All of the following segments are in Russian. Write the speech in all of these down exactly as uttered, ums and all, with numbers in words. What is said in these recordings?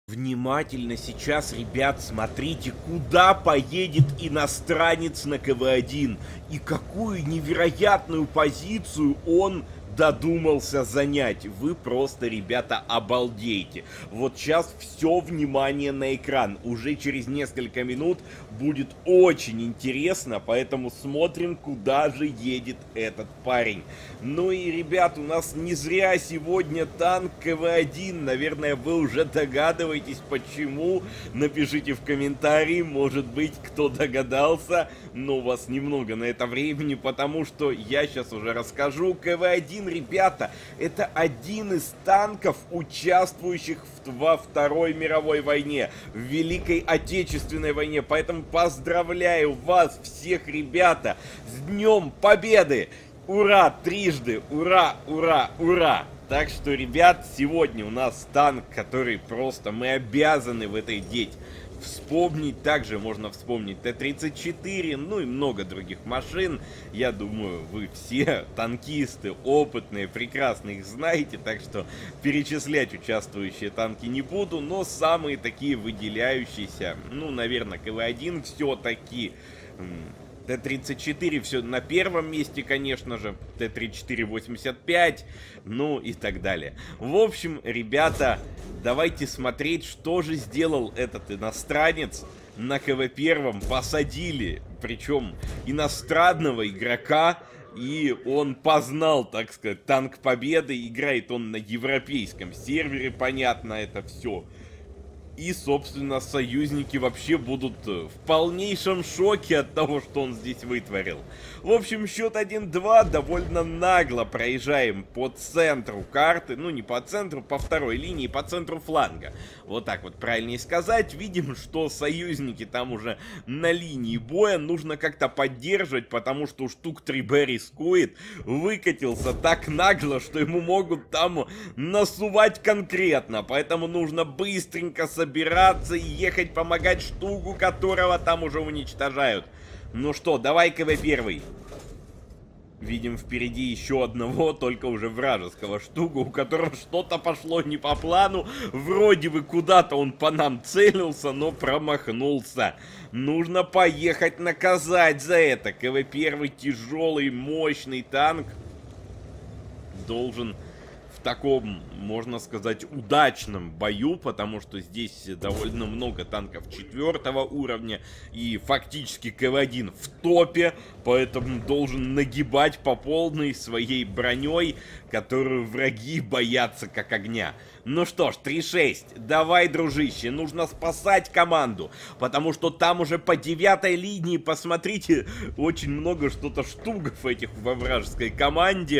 Внимательно сейчас, ребят, смотрите, куда поедет иностранец на ка вэ один и какую невероятную позицию он додумался занять. Вы просто, ребята, обалдеете. Вот сейчас все внимание на экран. Уже через несколько минут будет очень интересно, поэтому смотрим, куда же едет этот парень. Ну и, ребят, у нас не зря сегодня танк ка вэ один. Наверное, вы уже догадываетесь, почему. Напишите в комментарии, может быть, кто догадался. Но у вас немного на это времени, потому что я сейчас уже расскажу. ка вэ один, ребята, это один из танков, участвующих в, во Второй мировой войне, в Великой Отечественной войне. Поэтому поздравляю вас всех, ребята, с Днем Победы! Ура! Трижды! Ура! Ура! Ура! Так что, ребят, сегодня у нас танк, который просто мы обязаны в этой день вспомнить. Также можно вспомнить тэ тридцать четыре, ну и много других машин. Я думаю, вы все танкисты, опытные, прекрасно их знаете, так что перечислять участвующие танки не буду, но самые такие выделяющиеся, ну, наверное, ка вэ один все-таки... тэ тридцать четыре все на первом месте, конечно же, тэ тридцать четыре восемьдесят пять, ну и так далее. В общем, ребята, давайте смотреть, что же сделал этот иностранец на ка вэ один. Посадили, причем иностранного игрока, и он познал, так сказать, танк Победы. Играет он на европейском сервере, понятно, это все. И, собственно, союзники вообще будут в полнейшем шоке от того, что он здесь вытворил. В общем, счет один-два. Довольно нагло проезжаем по центру карты. Ну, не по центру, по второй линии, по центру фланга. Вот так вот правильнее сказать. Видим, что союзники там уже на линии боя. Нужно как-то поддерживать, потому что штук три бэ рискует. Выкатился так нагло, что ему могут там насувать конкретно. Поэтому нужно быстренько собирать. Собираться и ехать помогать штуку, которого там уже уничтожают. Ну что, давай ка вэ один. Видим впереди еще одного, только уже вражеского штуку, у которого что-то пошло не по плану. Вроде бы куда-то он по нам целился, но промахнулся. Нужно поехать наказать за это. ка вэ один тяжелый, мощный танк должен... в таком, можно сказать, удачном бою, потому что здесь довольно много танков четвертого уровня, и фактически ка вэ один в топе, поэтому должен нагибать по полной своей броней, которую враги боятся как огня. Ну что ж, три шесть, давай, дружище, нужно спасать команду, потому что там уже по девятой линии, посмотрите, очень много что-то штуков этих во вражеской команде.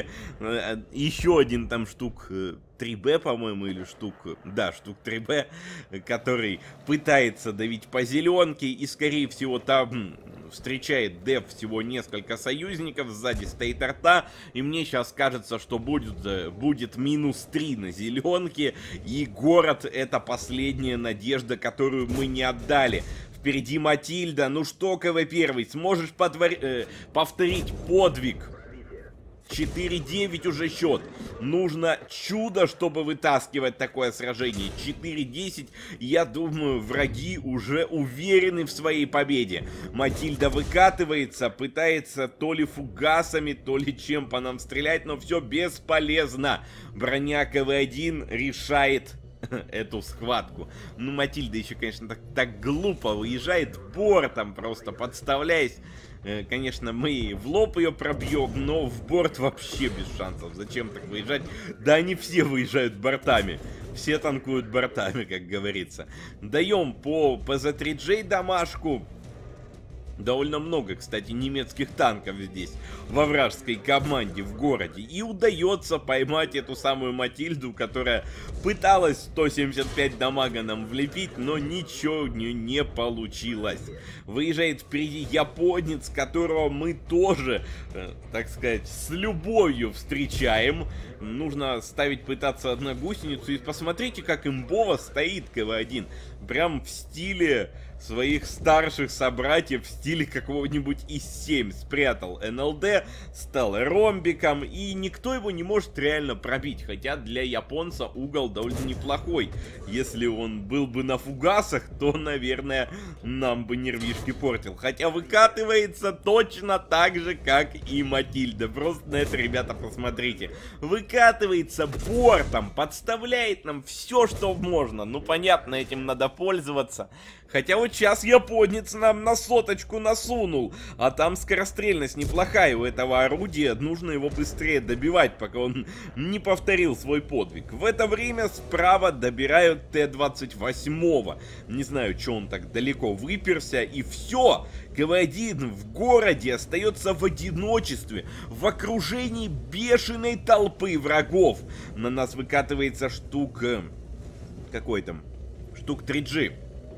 Еще один там штук три бэ, по-моему, или штук, да, штук три бэ, который пытается давить по зеленке, и, скорее всего, там встречает деф всего несколько союзников, сзади стоит арта, и мне сейчас кажется, что будет, будет минус три на зеленке, и город — это последняя надежда, которую мы не отдали. Впереди Матильда. Ну что, ка вэ один, сможешь подвор... э, повторить подвиг? четыре девять уже счет. Нужно чудо, чтобы вытаскивать такое сражение. четыре десять. Я думаю, враги уже уверены в своей победе. Матильда выкатывается, пытается то ли фугасами, то ли чем по нам стрелять, но все бесполезно. Броня ка вэ один решает эту схватку. Ну, Матильда еще, конечно, так, так глупо выезжает бортом, просто подставляясь. Конечно, мы в лоб ее пробьем, но в борт вообще без шансов. Зачем так выезжать? Да они все выезжают бортами. Все танкуют бортами, как говорится. Даем по пэ зэ три джей домашку. Довольно много, кстати, немецких танков здесь, во вражеской команде, в городе. И удается поймать эту самую Матильду, которая пыталась сто семьдесят пять дамага нам влепить, но ничего у нее не получилось. Выезжает впереди японец, которого мы тоже, э, так сказать, с любовью встречаем. Нужно ставить, пытаться одну гусеницу. И посмотрите, как имбово стоит ка вэ один. Прям в стиле своих старших собратьев, в стиле стиле какого-нибудь ИС семь. Спрятал эн эл дэ, стал ромбиком, и никто его не может реально пробить. Хотя для японца угол довольно неплохой. Если он был бы на фугасах, то, наверное, нам бы нервишки портил. Хотя выкатывается точно так же, как и Матильда. Просто на это, ребята, посмотрите. Выкатывается бортом, подставляет нам все, что можно. Ну, понятно, этим надо пользоваться. Хотя вот сейчас японец нам на соточку насунул. А там скорострельность неплохая у этого орудия. Нужно его быстрее добивать, пока он не повторил свой подвиг. В это время справа добирают Т двадцать восемь. Не знаю, что он так далеко выперся. И все. ка вэ один в городе остается в одиночестве. В окружении бешеной толпы врагов. На нас выкатывается штук... Какой там? Штук три джи.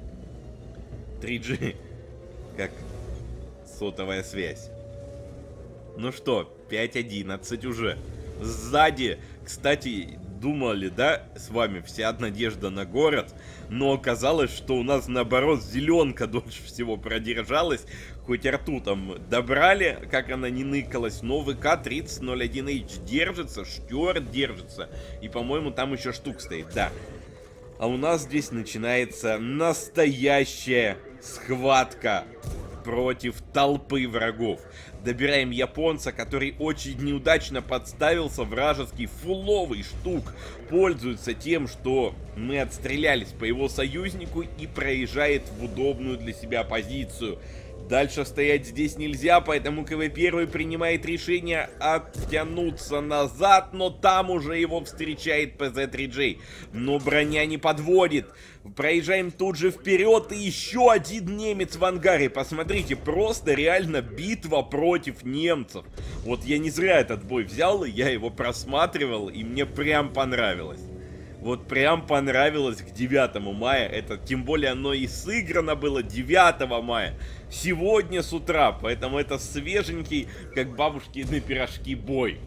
три джи, как сотовая связь. Ну что, пять одиннадцать уже. Сзади, кстати, думали, да, с вами вся надежда на город, но оказалось, что у нас наоборот зеленка дольше всего продержалась. Хоть рту там добрали, как она не ныкалась, но вэ ка тридцать ноль один эйч держится, Штюарт держится, и, по-моему, там еще штук стоит, да. А у нас здесь начинается настоящая схватка против толпы врагов. Добираем японца, который очень неудачно подставился. Вражеский фуловый штук пользуется тем, что мы отстрелялись по его союзнику, и проезжает в удобную для себя позицию. Дальше стоять здесь нельзя, поэтому ка вэ один принимает решение оттянуться назад, но там уже его встречает пэ зэ три джей. Но броня не подводит. Проезжаем тут же вперед, и еще один немец в ангаре. Посмотрите, просто реально битва против немцев. Вот я не зря этот бой взял, и я его просматривал, и мне прям понравилось. Вот прям понравилось к девятому мая. Это, тем более, оно и сыграно было девятого мая. Сегодня с утра. Поэтому это свеженький, как бабушкины пирожки, бой.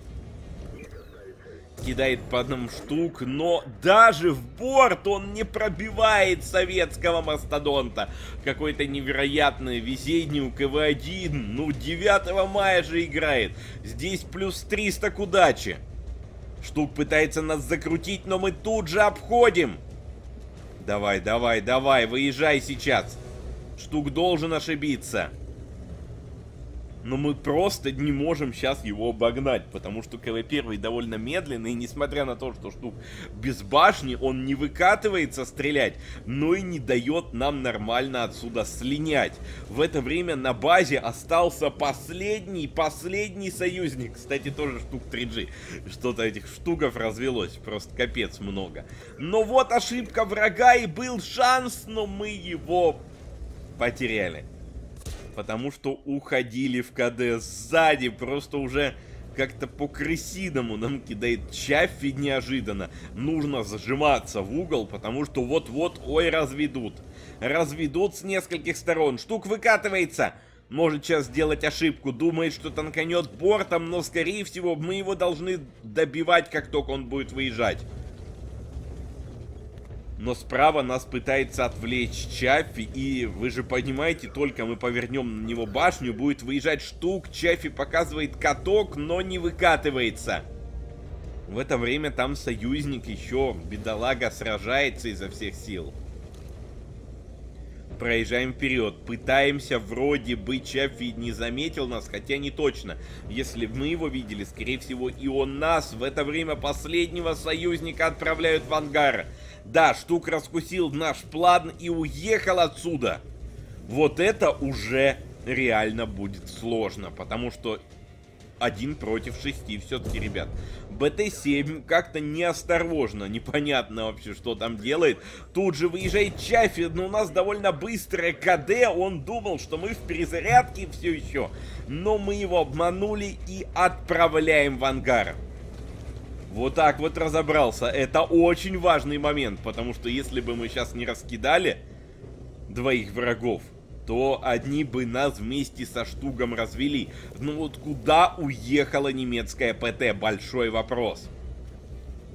Кидает по одному штук, но даже в борт он не пробивает советского мастодонта. Какое-то невероятное везение у ка вэ один. Ну, девятого мая же играет. Здесь плюс триста к удаче. Штук пытается нас закрутить, но мы тут же обходим. Давай, давай, давай, выезжай сейчас. Штук должен ошибиться. Но мы просто не можем сейчас его обогнать, потому что ка вэ один довольно медленный, и несмотря на то, что штук без башни, он не выкатывается стрелять, но и не дает нам нормально отсюда слинять. В это время на базе остался последний, последний союзник, кстати, тоже штук три джи. Что-то этих штуков развелось, просто капец много. Но вот ошибка врага, и был шанс, но мы его потеряли. Потому что уходили в ка дэ сзади, просто уже как-то по-крысиному нам кидает Чаффи неожиданно. Нужно зажиматься в угол, потому что вот-вот, ой, разведут. Разведут с нескольких сторон. Штук выкатывается. Может сейчас сделать ошибку, думает, что танканет бортом, но скорее всего мы его должны добивать, как только он будет выезжать. Но справа нас пытается отвлечь Чаффи, и вы же понимаете, только мы повернем на него башню, будет выезжать штук, Чаффи показывает каток, но не выкатывается. В это время там союзник еще, бедолага, сражается изо всех сил. Проезжаем вперед, пытаемся, вроде бы Чаффи не заметил нас, хотя не точно. Если мы его видели, скорее всего и он нас. В это время последнего союзника отправляют в ангар. Да, штук раскусил наш план и уехал отсюда. Вот это уже реально будет сложно, потому что один против шести все-таки, ребят. бэ тэ семь как-то неосторожно, непонятно вообще, что там делает. Тут же выезжает Чаффи, но у нас довольно быстрое ка дэ. Он думал, что мы в перезарядке все еще, но мы его обманули и отправляем в ангар. Вот так вот разобрался. Это очень важный момент, потому что если бы мы сейчас не раскидали двоих врагов, то одни бы нас вместе со штугом развели. Ну вот куда уехала немецкая пэ тэ? Большой вопрос.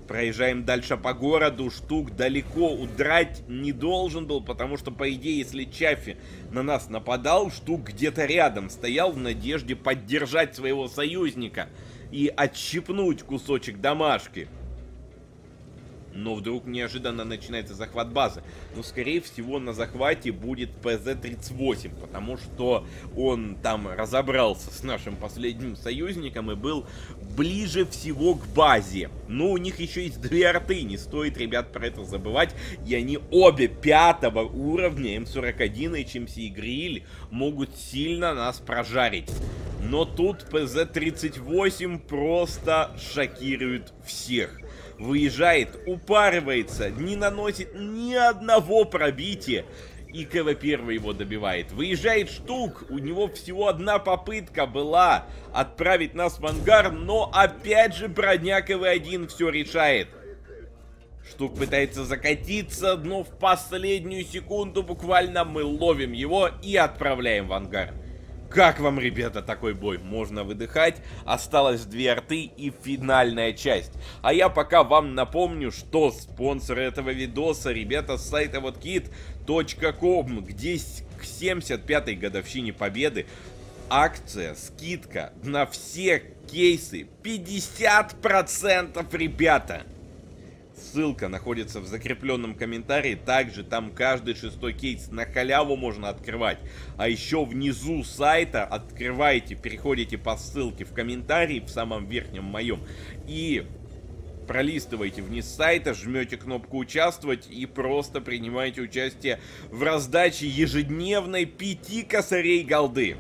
Проезжаем дальше по городу. Штук далеко удрать не должен был, потому что, по идее, если Чаффи на нас нападал, Штук где-то рядом стоял в надежде поддержать своего союзника и отщипнуть кусочек домашки. Но вдруг неожиданно начинается захват базы. Но, скорее всего, на захвате будет пэ зэ тридцать восемь, потому что он там разобрался с нашим последним союзником и был ближе всего к базе. Но у них еще есть две арты, не стоит, ребят, про это забывать. И они обе пятого уровня, эм сорок один, эйч эм си Гриль, могут сильно нас прожарить. Но тут пэ зэ тридцать восемь просто шокирует всех. Выезжает, упарывается, не наносит ни одного пробития. И ка вэ один его добивает. Выезжает Штук, у него всего одна попытка была отправить нас в ангар, но опять же броня ка вэ один все решает. Штук пытается закатиться, но в последнюю секунду буквально мы ловим его и отправляем в ангар. Как вам, ребята, такой бой? Можно выдыхать. Осталось две арты и финальная часть. А я пока вам напомню, что спонсор этого видоса, ребята, с сайта вот кит точка ком, где к семьдесят пятой годовщине Победы акция, скидка на все кейсы пятьдесят процентов, ребята. Ссылка находится в закрепленном комментарии. Также там каждый шестой кейс на халяву можно открывать. А еще внизу сайта открываете, переходите по ссылке в комментарии в самом верхнем моем. И пролистываете вниз сайта, жмете кнопку «Участвовать» и просто принимаете участие в раздаче ежедневной пяти косарей голды.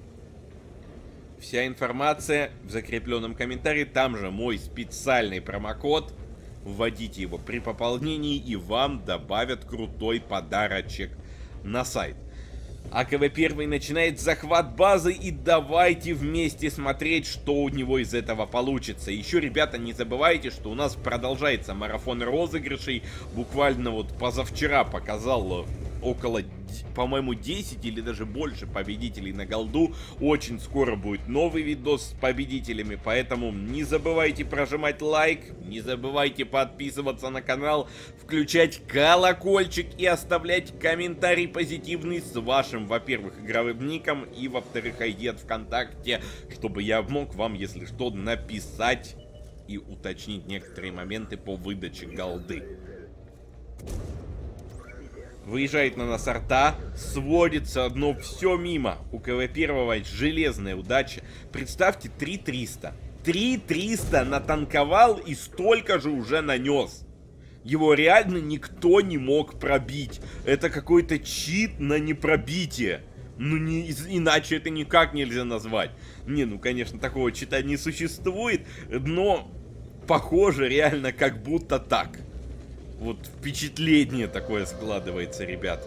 Вся информация в закрепленном комментарии. Там же мой специальный промокод. Вводите его при пополнении, и вам добавят крутой подарочек на сайт. А ка вэ один начинает захват базы, и давайте вместе смотреть, что у него из этого получится. Еще, ребята, не забывайте, что у нас продолжается марафон розыгрышей. Буквально вот позавчера показал около, по-моему, десять или даже больше победителей на голду. Очень скоро будет новый видос с победителями, поэтому не забывайте прожимать лайк, не забывайте подписываться на канал, включать колокольчик и оставлять комментарий позитивный с вашим, во-первых, игровым ником и, во-вторых, ай ди от ВКонтакте, чтобы я мог вам, если что, написать и уточнить некоторые моменты по выдаче голды. Выезжает на нас арта, сводится, но все мимо. У ка вэ один железная удача. Представьте, три триста. три триста натанковал и столько же уже нанес. Его реально никто не мог пробить. Это какой-то чит на непробитие. Ну, не, иначе это никак нельзя назвать. Не, ну, конечно, такого чита не существует, но похоже реально как будто так. Вот впечатление такое складывается, ребят.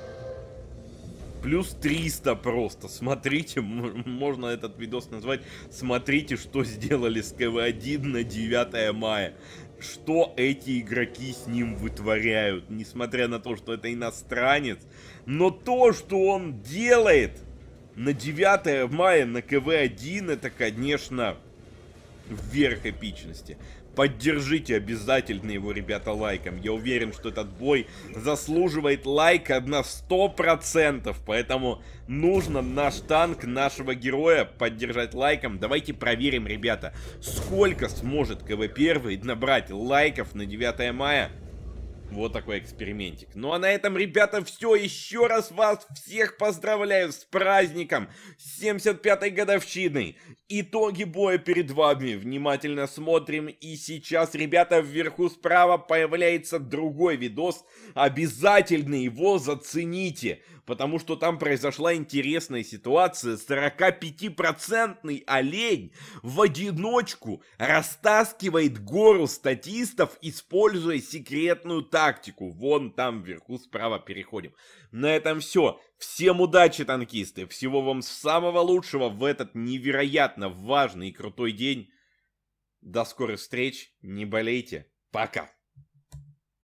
Плюс триста просто. Смотрите, можно этот видос назвать «Смотрите, что сделали с ка вэ один на девятое мая». Что эти игроки с ним вытворяют. Несмотря на то, что это иностранец. Но то, что он делает на девятое мая на ка вэ один, это, конечно, верх эпичности. Поддержите обязательно его, ребята, лайком. Я уверен, что этот бой заслуживает лайка на сто процентов. Поэтому нужно наш танк, нашего героя поддержать лайком. Давайте проверим, ребята, сколько сможет ка вэ один набрать лайков на девятое мая. Вот такой экспериментик. Ну а на этом, ребята, все. Еще раз вас всех поздравляю с праздником, с семьдесят пятой годовщиной. Итоги боя перед вами. Внимательно смотрим. И сейчас, ребята, вверху справа появляется другой видос. Обязательно его зацените. Потому что там произошла интересная ситуация. сорокапятипроцентный олень в одиночку растаскивает гору статистов, используя секретную тактику. Вон там вверху справа переходим. На этом все. Всем удачи, танкисты. Всего вам самого лучшего в этот невероятно важный и крутой день. До скорых встреч. Не болейте. Пока.